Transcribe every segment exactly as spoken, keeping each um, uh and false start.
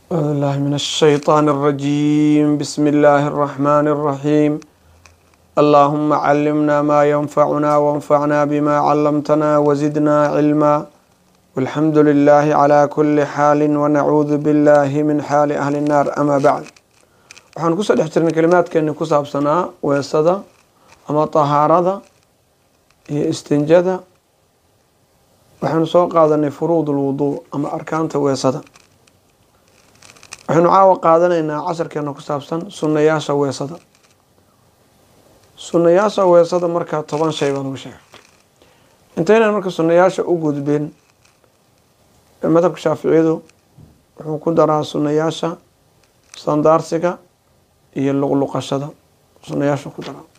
أعوذ بالله من الشيطان الرجيم. بسم الله الرحمن الرحيم. اللهم علمنا ما ينفعنا وانفعنا بما علمتنا وزدنا علما والحمد لله على كل حال ونعوذ بالله من حال أهل النار. أما بعد waxaan kusoo dhex jirnay kalimaadkeeni ku saabsanaa weesada ama tahaarada iyo istinjada. waxaanu soo qaadanay furuudul wuduu ama arkaanta weesada. waxaanu caawa qaadanaynaa casharkeena ku saabsan sunnayaasha weesada. sunnayaasha weesada markaa toban shay baa lagu sheegay. intaynan marka sunnayaasha u gudbin, madhabka shaaficiyadu wuxuu ku daraa sunnayaasha sandaarsiga iyo luqluqashada sunnayaasha ku daraa.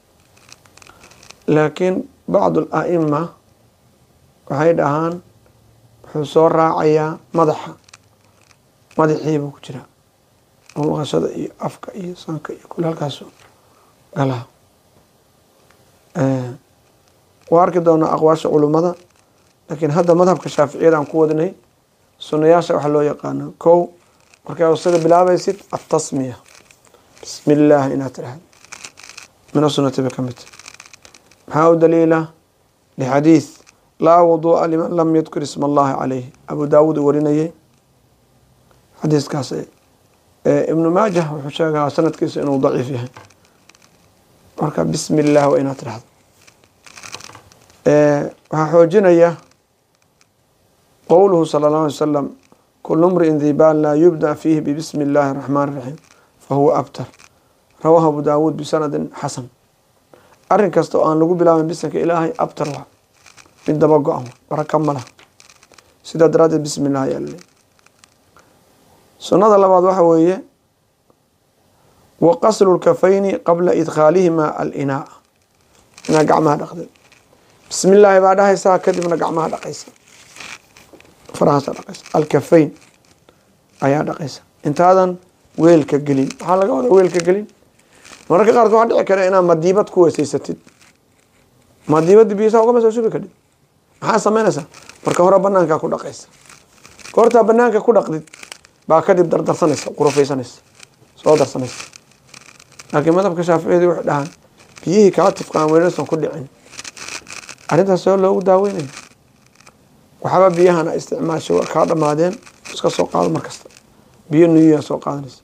laakiin bacdu al-a'ima waxay dhahaan wuxuu soo raacayaa madaxa madaxiibuu ku jiraa, luqluqashada iyo afka iyo sanka iyo kule halkaasu galaa. waa arki doonaa aqwaasha culummada, laakiin hadda madhabka shaaficiyada aan ku wadnay sunnayaasha waxaa loo yaqaano kow markaa wasada bilaabaysid atasmiya bismi illaahi inaad tidhahdo mina sunnati bay ka mid tahay. maxaa u daliila lixadiid laa wuduu'a liman lam yadkur isma allahi caleyhi, abu daawuud uu warinayay xadiiskaas. ibnu maajah wuxuu sheegaa sanadkiisa inuu daciif yahay. marka bismi illah waa inaad tidhahdo. waxaa xoojinaya qowluhu sala allahu alay wasalam kulu mri'in dii baal laa yubda fiihi bibismi illaahi araxmaan iraxiim fahuwa abtar, rawaahu abu daawuud bisanadin xasan. arrin kasta oo aan lagu bilaabin bisanka ilaahay abtar waa mid daba go-an, baraka ma laha. sidaa daraaddeed bismi illah ayaa laleeyahy. sunnada labaad waxa weeye wa qaslu lkafayni qabla idkhaalihima alinaa, inaad gacmaha dhaqdid. bismi illaahi baa dhahaysaa, kadibna gacmaha dhaqaysa, farahaasa dhaqaysa, alkafayn ayaa dhaqaysa intaadan weelka gelin. maxaa laga wadaa weelka gelin? mararka qaarkood waxaa dhici kara inaad madiibad ku weesaysatid, madiibadii biyasaa ugama soo shubi kadhib. maxaa sameynaysaa? marka hore banaankaa ku dhaqaysa. goortaa banaanka ku dhaqdid baa kadib dardarsanaysa, qurufaysanaysa, soo darsanaysa. laakiin madhabka shaaficiyadii waxay dhahaan biyihii kaa tifqaan weelsan ku dhicin, arrintaas soo loogu daaweynaya. waxaaba biyahana isticmaasha waa kaa dhamaadeen, iska soo qaado markasta. biyo nuyaa soo qaadanaysa,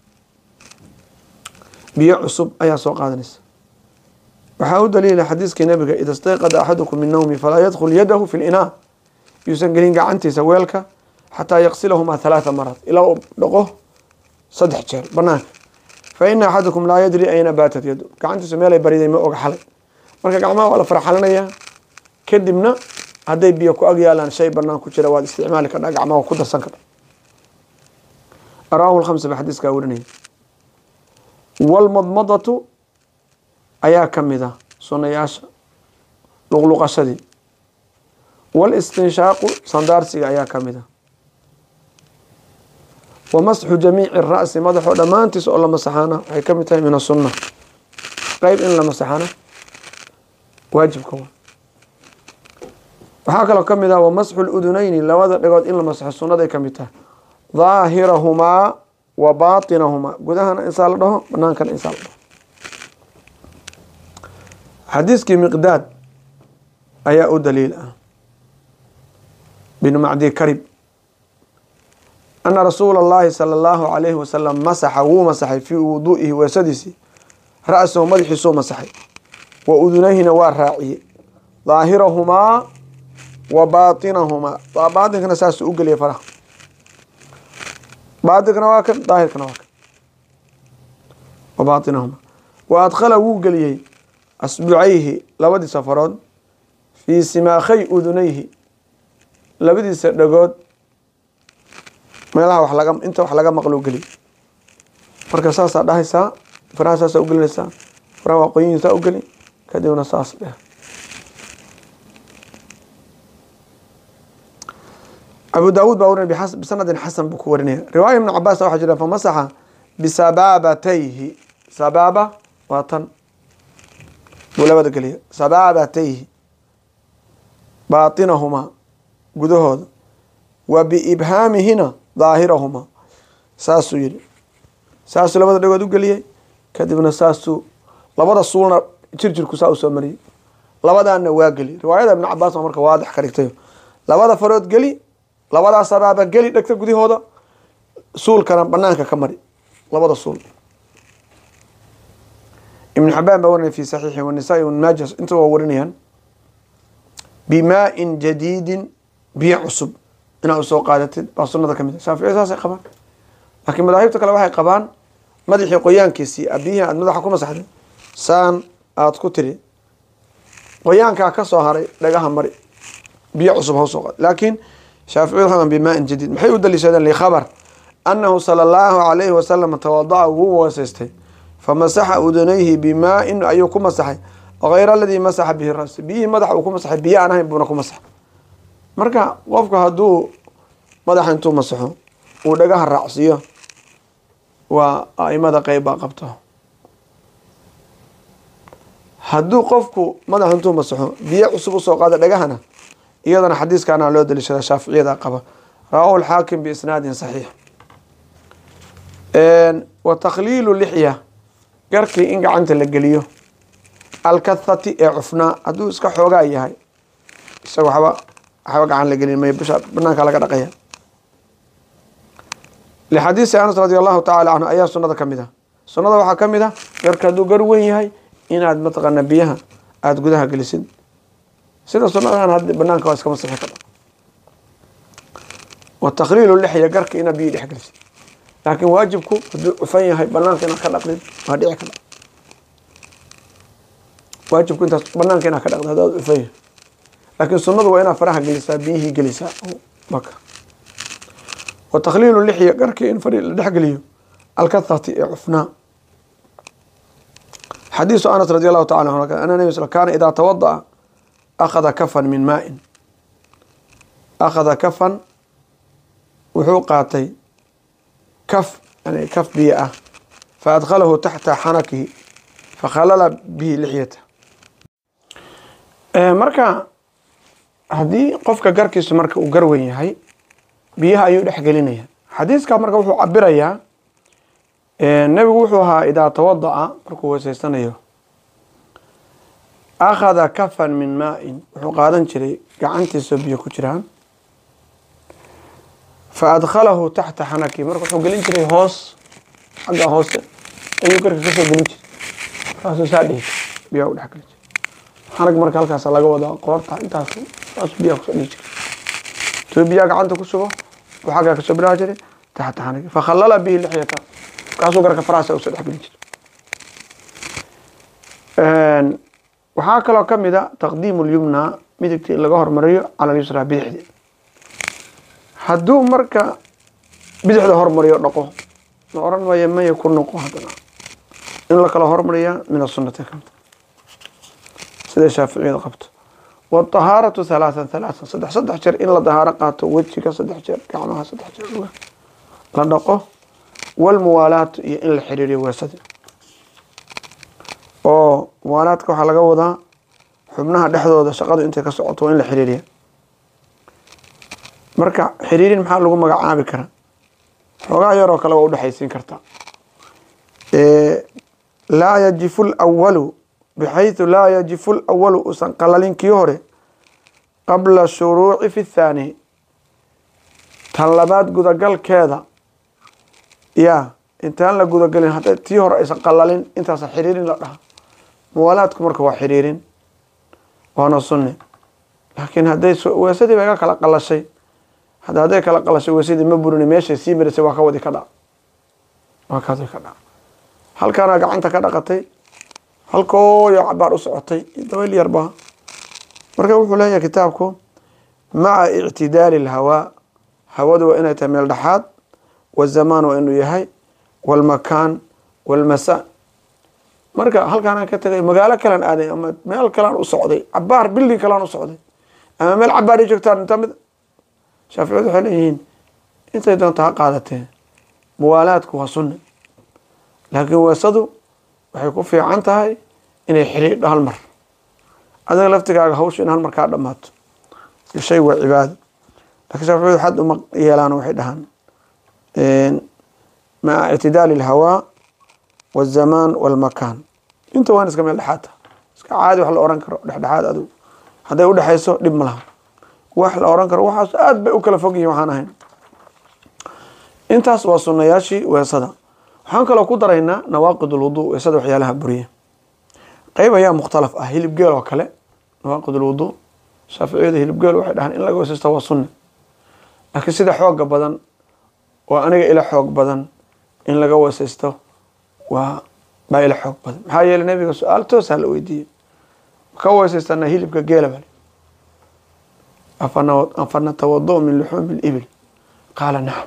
biyo cusub ayaa soo qaadanaysa. waxaa u daliila xadiiskii nabiga ida stayqada axadukum min nawmi falaa yadkhul yadahu fi linaa, yuusan gelin gacantiisa weelka xataa yaqsilahumaa halaatha maraat, ilaa uu dhaqo saddex jeer banaanka. fa ina axadakum laa yadri ayna baatat yadu, gacantiisa meelay bariday ma oga xalay. marka gacmaha waa la farxalanayaa, kadibna hadday biyo ku ag yaalaan shay banaan ku jira waad isticmaali kardhaa, gacmaha ku darsan kardha. rawaahu lkhamsa ba xadiiskaa warinaya. walmadmadatu ayaa ka mid ah sunnayaasha, luqluqashadii. walistinshaaqu sandaarsiga ayaa ka mid ah. wa masxu jamiici ra'si, madaxoo dhammaantiis oo la masaxaana waxay ka mid tahay min asunna. qeyb in la masaxana waajibka wa. waxaa kaloo ka mid ah wa masxu ludunayni, labada dhagood in la masaxo sunnaday ka mid tahay. daahirahumaa wa baatinahumaa, gudahana insaa la dhaho, banaankana insaa la dhaho. xadiiskii miqdaad ayaa u daliil ah binu macdi karib ana rasuula allahi sala allahu calayhi wasalam masaxa wuu masaxay fii wuduu'ihi weesadiisii ra-sahu madaxiisuu masaxay, wa udunayhina waa raaciyey, daahirahumaa wa baatinahumaa. baatinkana saasuu u geliyay faraha, baatinkana waa kan, daahirkana waa kan. wa baatinahumaa wa adkhala wuu geliyey asbucayhi labadiisa farood fii simaakhay udunayhi, labadiisa dhagood meelaha wax laga inta wax laga maqluu geliy. marka saasaa dhahaysaa, faraha saasaa u gelinaysaa, faraha waa qoyihiisaa u geli, kadibna saas dheh. abu daawuud baa warinaya bisanadin xasan buu ku warinaya. riwaaya ibnu cabaas waxaa jira famasaxa bisabaabatayhi, sabaaba waa tan buu labada geliya, sabaabatayhi baatinahumaa gudahooda, wa biibhaamihina daahirahuma, saasuu yidhi saasuu labada dhagood u geliyey kadibna saasuu labada suulna jirjirku saa u soo mariyey labadaana waa geli riwaayada ibn cabaas marka waadix ka dhigtay labada farood geli labada sabaaba geli dhagta gudahooda suulkana banaanka ka mari labada suul ibn xabaan baa warinay fi saxiixi wanisaa'i wanmaajas inta waa warinayaan bimaa'in jadiidin biyo cusub inaa u soo qaadatid baa sunnada ka mid ah shaafici saasay qabaan laakiin madaahibta kale waxay qabaan madaxii qoyaankiisii abiyihii aad madaxa ku masaxday saan aad ku tiri qoyaankaa ka soo haray dhagaha mari biyo cusub ha soo qaad laakiin shaafici waxaan bimaa'in jadiid maxay u daliishadeen likhabar annahu sala allahu calayhi wasalam tawada'a wuu weesaystay famasaxa udunayhi bimaa'in ayuu ku masaxay غير الذي مسح به الرأس بيه مدح وكم مسح بيه أنا هم بناكم مسح مركا وفق هدو مدح انتو مسحوا ودقاها الرأسية وأي مدى قيبا قبته هدو قفكو مدح انتو مسحوا بيه عصبوا سوقات دقاهنا إيضا حديث كان على لود الشافعية ذا قبا رواه الحاكم بإسناد صحيح وتقليل اللحية قركي إنك عنت اللقليو الكثة عفنا أدو إسكا حوغا إياهاي إسكا حوا حوغا عن لقلين ما يبشا بناك على قدقيا لحديث أنس رضي الله تعالى عنه أيها سنة كمدة سنة وحا كمدة يركدو قروين ياهاي إن أد متغى نبيها أد قدها قلسين سنة سنة أنا هاد بناك واسكا مصرحة كده والتقليل اللحية قرك إنا بيه لحق لسين لكن واجبكو فين ياهاي بناك إنا خلق هادي أكلا واجب كنت بنانك إنها كذا هذا فيه لكن السنة وإنها فرح جلسة بيه جلسة بكر وتقليل اللحية قرك إن فريق اللحية قليه الكثرة عفنا حديث أنس رضي الله تعالى عنه أن النبي صلى الله عليه وسلم كان إذا توضأ أخذ كفا من ماء أخذ كفا وحوقاتي كف يعني كف بيئة فأدخله تحت حنكه فخلل به لحيته marka hadii qofka garkiisu marka uu garweyn yahay biyaha ayuu dhex gelinaya xadiiska marka wuxuu cabirayaa ee nabigu wuxuu ahaa ida tawaddaa markuu weesaysanayo akhadha kafan min maa'in wuxuu qaadan jiray gacantiisa biyo ku jiraan fa adkhalahu tahta hanaki marka wuxuu gelin jiray hoos xagga hoos ayuu garka ka soo gelin jiray kaasoo saadhiis biyo u dhex gelin حرق مرك هالكاس laga wada qoorta intaas taas biyo ku dhigi to biyo gacanta ku sugo waxa ka soo biraa jiray taxta xanag fa khallala bihi lixyata kaasoo garka faraasa u soo dhax gelin een waxa kale oo kamida taqdiimul yumna midigtii laga hormariyo ala yusra bidixdi haduu marka bidixda hormariyo dhaqo la oran waayo ma ku noqo hadana in la kala hormariyo min sunnata kamid سيد الشافعي قبط والطهارة ثلاثا ثلاثا صدح صدح جر إن لا طهارة قاته وجهك صدح جر كعنوها صدح جر لنقه والموالاة إن الحريري وسد أو موالاتك حلقة وضع حبناها دحضو ذا شقاد أنت كسعطو إن الحريري مركع حريري محل لقوم مقع عابي كرا وقع يروك لو أود حيسين كرتا إيه لا يجف الأول بحيث لا يجف الأول أسان قلالين كيوري قبل الشروع في الثاني طلبات قدقل كذا يا انتان لا قدقلين حتى تيهور أسان قلالين انت حريرين لا موالاتكم مركوا حريرين وانا صني لكن هذا وسيدي بقى كلا قل شيء هذا هذا كلا قل شيء وسيدي مبروني ماشي سيمر سوا كودي كذا وكذا كذا هل كان قعنت كذا قتي halkoo iyo cabaar u socotay daweel yarba marka wuxuu leeyahay kitaabku ma'a i'tidaal al-hawa hawadu waa inay tahay meel dhaxaad wa zaman waa inuu yahay wal makan wal masa marka halkaan aan ka tagay magaalo kale aaday ama meel kale u socday cabaar building kale u socday ama meel cabaar joogtaan inta mid shaafiicadu waxay leeyihiin intay doontaa qaadateen muwaalaadku waa sunna laakiin wasadu waxay ku fiican tahay inay xiriir hal mar adiga laftigaaga hawsha in hal mar ka dhamaato shay waa cibaado laakiin shaafiicadu xad uma yeelaan waxay dhahan een مع اعتدال الهواء والزمان والمكان. انت وين اسكا ميل دحاتا اسكا عادي wax la oran karo dhaxdhaxaad adu haday u dhaxayso dib ma laha wax la oran karo waxaas aad bay u kala fog yihiin waxaan ahayn. intaas waa sunnayaashii weesada. waxaan kale ku daraynaa nawaaqidul wudu weesada waxyaalaha buriya qayb ayaa mukhtalaf ah. hilib geel oo kale nawaaqidul wudu shaafiiciyada hilib geel waxay dhahaan in laga weesaysto waa sunna, laakiin sida xooga badan waa aniga ila xoog badan in laga weesaysto waa baa ila xoog badan. maxaa yeelay nabiga su'aal toos ah la weydiiyey ka weesaystana hilibka geela bal afana afana tawaddu min luhum al-ibil qaala na'am.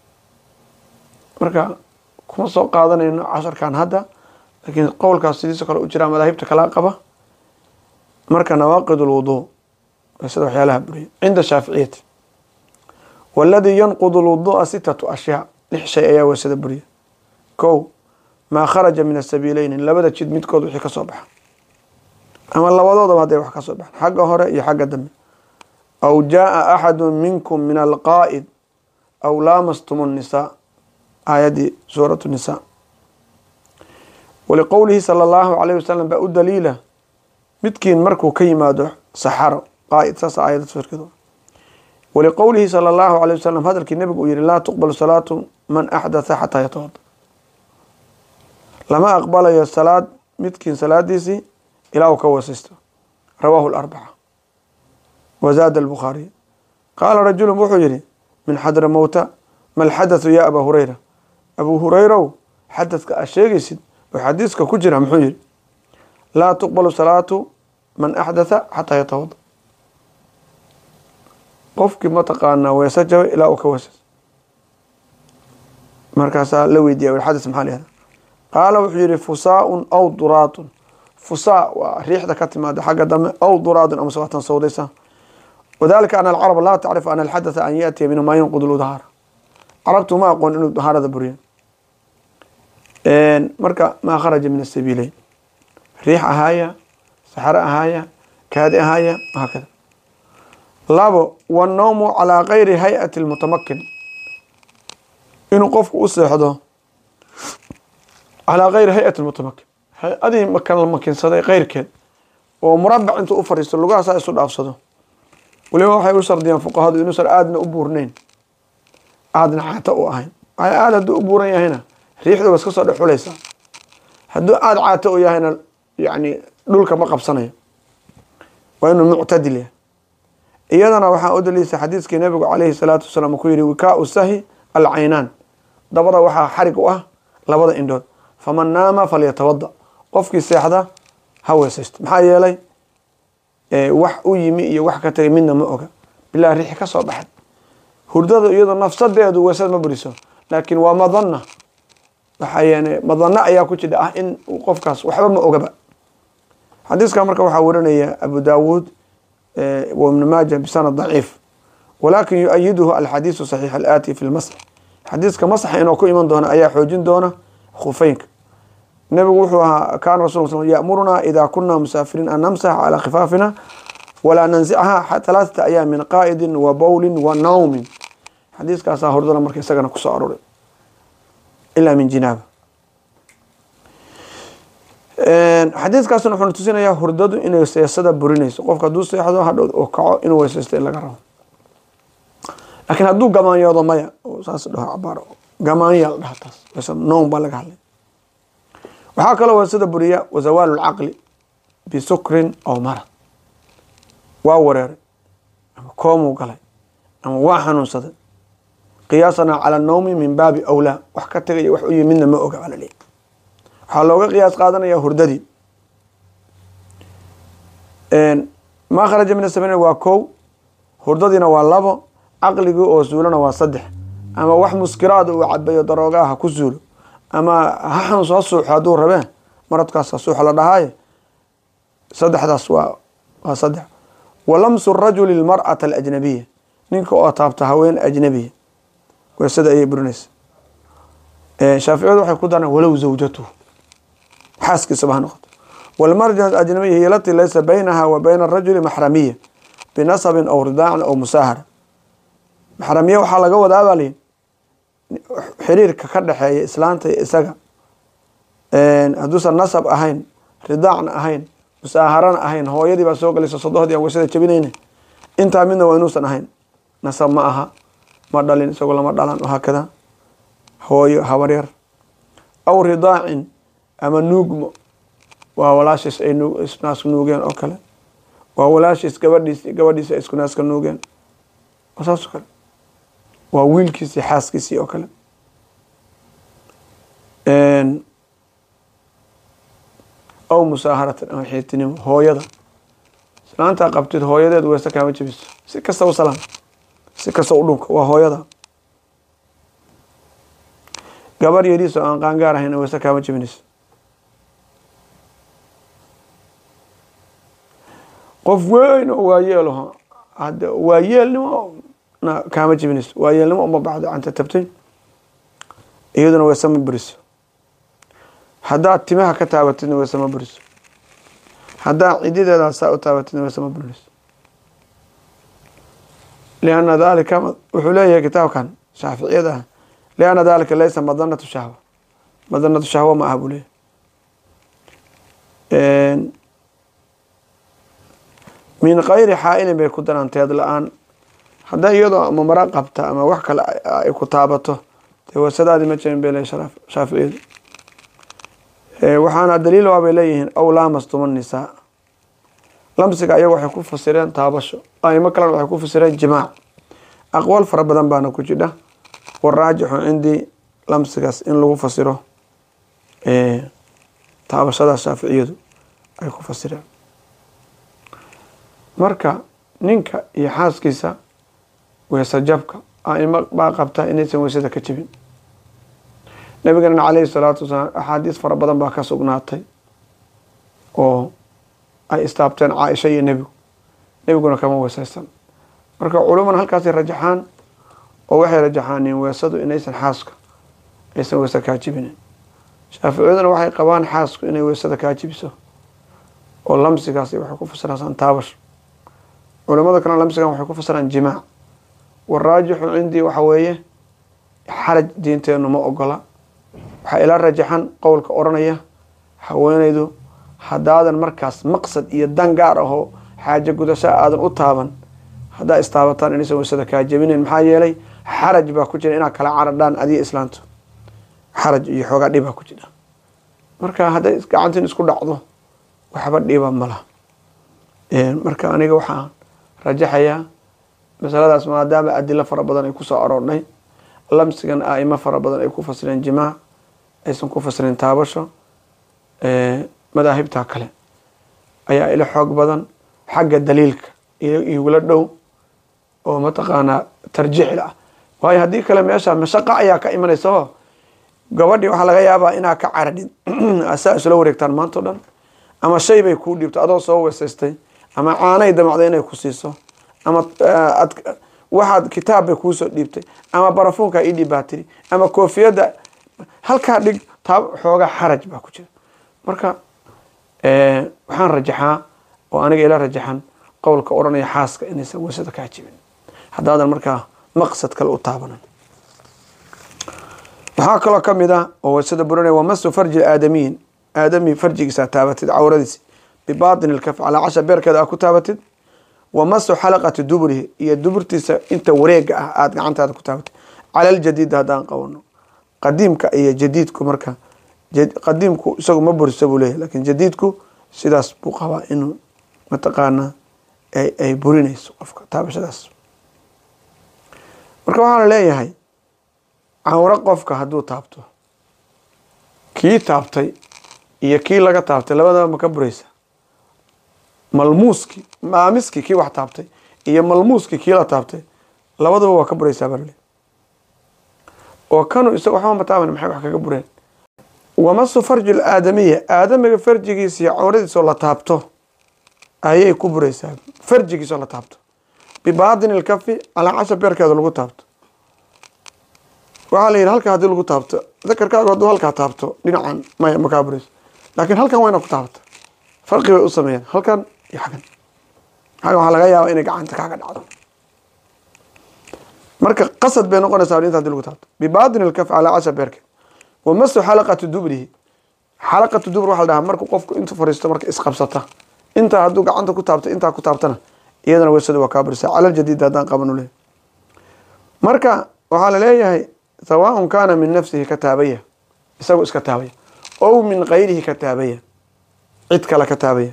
marka kuma soo qaadanayno casharkan hadda, laakiin qowlkaas sidiisa kale u jira madaahibta kala qaba. marka nawaaqidul wudu weesada waxyaalaha buriya cinda shaafiiciyati والذي ينقض الوضوء ستة أشياء. لح شيء يا وسد بريه. كو ما خرج من السبيلين لبدا جد ميدكود وحي كصبح، أما لبدود ما دي وحي كصبح حق هراء حق دم، أو جاء أحد منكم من القائد أو لامستم النساء. آية دي سورة النساء. ولقوله صلى الله عليه وسلم بأو دليلة متكين مركو كيما دوح سحر قائد ساسا آية تفسير كده. ولقوله صلى الله عليه وسلم هذا النبي يقول لا تقبل صلاة من أحدث حتى يتوضأ. لما أقبل يا الصلاة متكين صلاة ديسي إلى وكوسسته. رواه الأربعة وزاد البخاري. قال رجل بحجري من حضر موتى ما الحدث يا أبا هريرة؟ أبو هريرة حدثك الشيء يسد وحديثك كجرة محجري لا تقبل صلاة من أحدث حتى يتوضأ. qofkii ma taqaana weesa jabay ilaa uu ka weesas markaasa la weydiiyay wal xadis maxaa leeyahay qaala wuxuu yiri fusaa'un aw duraatun. fusaa waa riixda ka timaada xagga dame aw duraatun ama sawatan sawdaysa. وذلك أن العرب لا تعرف أن الحدث أن يأتي منه ما ينقض الظهر. عربت ما أقول إنه الظهر هذا بريء مركا ما خرج من السبيلين ريح هاية سحر هاية كاد هاية وهكذا. لابو والنوم على غير هيئة المتمكن إنه قف أسحده على غير هيئة المتمكن. هذه مكان الممكن صدق غير كده ومربع أنت أفرس اللقاء سيصد أفسده. ولما waxay u shardiyaan fuqahadu inuu sar aadna u buurnayn aadna xaata u ahayn ay aad u buuran yahayna riixda was ka soo dhaxulaysa haduu aad xaata u yahayna yaani dhulka ma qabsanayo waa inuu mu'tadil yahay. iyadana waxa u daliisay xadiiskii nabiga kaleey salaatu wasalaam ku yiri wika usahi al-aynaan dabada waxa xarig u ah labada indhood faman naama falyatawadda qofkii seexda ha weesaysto. maxaa yeelay wax u yimi iyo wax ka tagay midna ma oga bilaa riix ka soo baxay hurdada iyada nafsadeedu weesad ma buriso laakiin waa madanna waxa yaani madanna ayaa ku jida ah in qofkaas waxba ma ogaba. xadiiska marka waxa warinaya Abu Daawud وابن ماجه بسند ضعيف ولكن يؤيده الحديث الصحيح الآتي في المسح. حديث كمسح إنه كل من دونه أي حوجين دونه خفينك. النبي وحوها كان رسول الله صلى الله عليه وسلم يأمرنا إذا كنا مسافرين أن نمسح على خفافنا ولا ننزعها حتى ثلاثة أيام من قائد وبول ونوم. حديث كاسا هردنا مركز سجن كسارور إلا من جنابه. حديث كاسو نحن تسينا هردadu inay siyaasada burinayso qofka haduu seexdo hadhow oo kaco inuu weesaysto laga rabo. laakiin haduu gamaanyado maya oo saas dhaho abaro gamaanyal dhahtaas weesad noon baa laga hadlay. waxa kale weesada buriya wazawal al-aqli bi sukrin aw marad waa wareer ama koomo galay ama waa xanuunsaday qiyaasana ala nawmi min baabi awla wax ka tagay wax u yimidna ma oga ala leey waxaa looga qiyaas qaadanaya hurdadii. ما خرج من السبيل waa kow hurdadiina waa labo aqligu oo suulana waa saddex ama wax muskiraad uu cabayo daroogaha ku suulo ama haxan soo suuxado rabeen maradkaas suux la dhahay saddexdaas waa waa saddex. walamsu ar-rajuli al-mar'ata al-ajnabiyya ninka oo taabta haween ajnabiya weesada ay burnays. ee shaafiicadu waxay ku daraan walaw zawjatu حاسك سبحانه وتعالى. والمرجع الأجنبية هي التي ليس بينها وبين الرجل محرمية بنسب أو رضاع أو مساهرة. محرمية وحالة جوة دابلين xiriirka ka dhaxeeya islaanta iyo isaga een haduusan nasab ahayn ridaacna ahayn musaaharana ahayn hooyadii baa soo galaysa sodohdii aan weysada jabinayna intaa midna waa inuusan ahayn nasab ma aha ma dhalin isagoo lama dhalan waxa kada hooyo habaryar aw ridaacin ama nuugmo waa walaashis ay nuug isnaas nuugeen oo kale waa walaashis gabadhiis gabadhiis isku naas ka nuugeen wasaas kale waa wiilkiisi xaaskiisi oo kale een أو مساهرة أو حيتني هويدا سلانتا قبتد هويدا ويسا كما جبس سكسا وسلام سكسا ودوك وهويدا gabar yariiso aan qaangaar ahayn waysa kama jibinayso qof weyn oo waayeelo hada waayeelnimo na kama jibinayso waayeelnimo uma baxdo anta tabtay iyaduna way sama bariso hadaa timaha ka taabatid way sama bariso hadaa cidideeda saa u taabatid way sama bariso لأن ذلك وحليه كتاب كان شافعي ده لأن ذلك ليس مظنة الشهوة مظنة الشهوة ما أهبله من غير حائل بيكون أنت هذا الآن هذا يضع مراقبته أما وحكى كتابته هو سداد متشين بين شرف شافعي وحنا الدليل وابليه أو لامستم النساء لمسك أيه وحي كوف فسرين تابشوا أي مكان وحي كوف فسرين جماع أقوال فربدان بانا كجدا والراجح عندي لمسكاس إن لو فسره إيه تابشada Shaafiiciyadu ay ku fasireen marka ninka iyo xaaskiisa weesa jabka ay ma qabta inaysan weesada ka jibin nabigana kaleey salaatu wasalaam ahadiis farabadan baa ka sugnaatay oo ay istaabteen Aisha iyo nabigu nabiguna kama weesaysan marka culimada halkaas ay rajaxaan oo waxay rajaxaan weesadu inaysan xaaska aysan weesada ka jibin Shaafiiciyaduna waxay qabaan xaasku inay weesada ka jibiso oo lamsigaas waxay ku fasiraan taabash culimada kale lamsigan waxay ku fasiraan jimaac waraajixu cindi waxa weeye xaraj diinteenu ma ogola waxa ila rajaxan qowlka oranaya haweenaydu hadaadan markaas maqsad iyo dan gaar ah oo xaaje gudasho aadan u taaban hadaa istaabataan inaysan weesada ka jabinin maxaa yeelay xaraj baa ku jira inaa kala caradaan adiga islaantu xaraj iyo xoogaa dhiba ku jira marka haday gacantin isku dhacdo waxba dhiba malaha ee marka aniga waxaan rajaxaya masaladaas maadaama adilla fara badan ay ku soo aroornay lamsigan aima fara badan ay ku fasireen jimaac aysan ku fasireen taabasho ee madaahibta kale ayaa ila xoog badan xagga daliilka iyo wala dhow oo mataqaana tarjiix la way hadii kale meesha mashaqa ayaa ka imanayso gabadhi waxa laga yaabaa inaa ka caradid asaa isla wareegtaan maanta dhan ama shay bay ku dhibto adoo soo weesaystay ama caanay damacday inay ku siiso ama waxaad kitaab bay ku soo dhibtay ama barafuunka ii dhibaatay ama koofiyada halka dhig taab xooga xaraj baa ku jira marka ee waxaan rajaxaa oo aniga ila rajaxan qowlka oranaya xaaska inaysan weesada ka jibin hadaadan marka maqsad kale u taabanan waxaa kaloo kamid ah oo weesada burinaya waa masu farji aadamiin aadami farjigiisa taabatid cawradiisa bibaatin alkaf ala casha beerkeeda ku taabatid wa masu xalaqati duburihi iyo duburtiisa inta wareega ah aad gacantaada ku taabatid cala aljadiid hadaan qawno qadiimka iyo jadiidku marka qadiimku isagu ma buriso buu leeyahay laakiin jadiidku sidaas buu qabaa inuu mataqaana ay ay burinayso qofka taabashadaas marka waxaan leeyahay cawra qofka haduu taabto kii taabtay iyo kii laga taabtay labadaba ma ka buraysa malmuuski maamiski kii wax taabtay iyo malmuuski kii la taabtay labadaba waa ka buraysa barle oo kanu isagu waxba ma taaban maxay wax kaga bureen wamasu farji aadamiya aadamiga farjigiisa iyo cawradiisa la taabto ayay ku buraysaa farjigiisa la taabto bibaadin alkafi ala casha beerkeeda lagu taabto waxa la yiraahdaa halka hadii lagu taabto dhakarkaaga haduu halka taabto dhinacan ma ma ka burayso laakiin halkan wayna ku taabto farqi way u sameeyaan halkan iyo xagan haga waxa laga yaabaa inay gacanta kaaga dhacdo marka qasad bay noqonaysaa inta hadii lagu taabto bibaadin alkaf ala asha berka wa masu halaqatu dubrihi halaqatu dubr waxa la dhahaa marka qofku inta fariisto marka isqabsata inta haduu gacanta ku taabto inta ku taabtana iyadana weysada waa ka bursa ala jadiid hadan qabano leh marka waxa la leeyahay sawaan kana min nafsihi kataabaya isagu iska taabaya oo min ghayrihi kataabaya cid kala kataabaya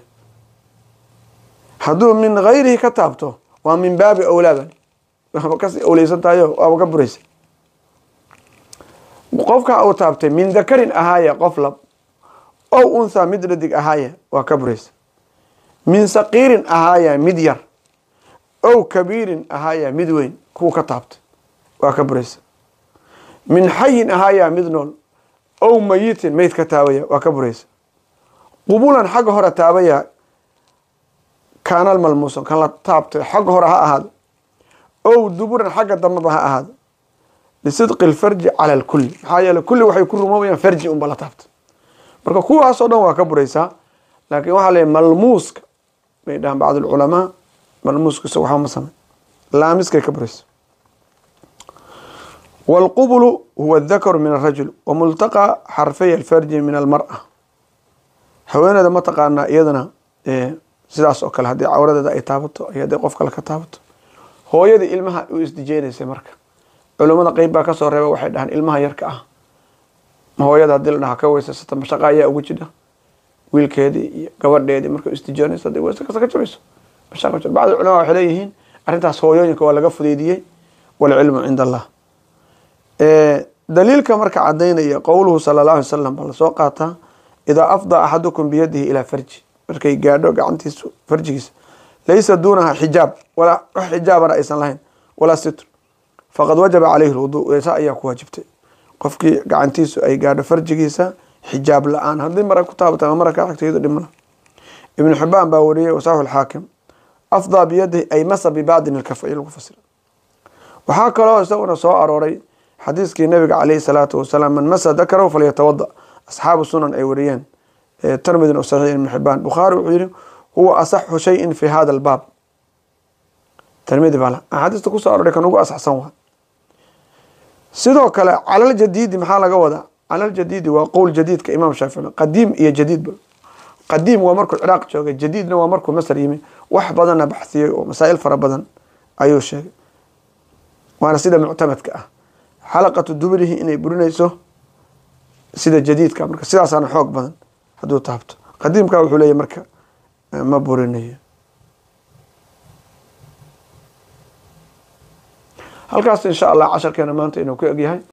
haduu min ghayrihi kataabto waa min baabi awlaaban waxa ka awleysan tayo waa ka buraysa qofka oo taabtay min dakarin ahaya qof lab oo unsa mid dhadig ahaya waa ka buraysa min saqiirin ahaya mid yar oo kabiirin ahaya mid weyn ku ka taabtay waa ka buraysa min hayyin ahaya mid nool oo mayitin meyd ka taabaya waa ka buraysa qubulan xaq hore taabaya kaanal malmuusan kan la taabtay xaq hore ha ahaado oo duburan xaq dambe ha ahaado lisidq alfarj ala alkull hayal kulli waxay ku rumoobaan farji um bala taabtay marka kuwaas oo dhan waa ka buraysa laakiin waxa la malmuuska bay dhaan baad ulama malmuuska soo waxa ma samay laamiska ka buraysa والقبل هو الذكر من الرجل وملتقى حرفي الفرج من المرأة حوينا ده ما تقانا يدنا إيه سداس أو كله هذه عورة ده إتابته هي ده قف كله كتابته هو يدي علمها يستجيني سمرك علماء قريبا كسر ربع واحد عن علمها يركع ما هو يدا دلنا كويس ستة مشقايا وجده ويل كهدي قبر ديدي مركو استجاني صدق ويس كسر كتبيس مشقايا بعض العلماء حليهين أنت سويوني كولا قف ديدي والعلم عند الله دليلك مركع عدينية قوله صلى الله عليه وسلم بالسوقاتها إذا أفضى أحدكم بيده إلى فرج مركي قادو قعنتي فرجيس ليس دونها حجاب ولا حجاب رئيسا لهن ولا ستر فقد وجب عليه الوضوء ويسا إياك واجبتي قفكي قعنتيسو أي قادو فرجيسا حجاب الآن هذه مرة كتابة مرة حكتي دمنا ابن حبان باوريه وصاحب الحاكم أفضى بيده أي مس ببعض الكفين المفسر وحاك الله يسونا سواء أروري حديث كي النبي عليه الصلاة والسلام من مس ذكره فليتوضأ أصحاب السنن أي وريان ترمذي وصحيح ابن حبان بخاري وغيره هو أصح شيء في هذا الباب ترمذي بالا حديث تقص أروري كانوا أصح صنوها سيدو كلا على الجديد محال قوضا على الجديد وقول جديد كإمام شافعي قديم إيه جديد قديم ومركو العراق جوجي جديد ومركو مصر يمي wax badan baxsiyo oo masaa'il fara badan ayuu sheegay waana sida muctamadka ah xalaqatu dubrihi inay burinayso sida jadiidka marka sidaas aan xoog badan haduu taabto qadiimka wuxuu leeyahay marka ma burinayo halkaas insha Allah casharkeena maanta inuu ku egyahay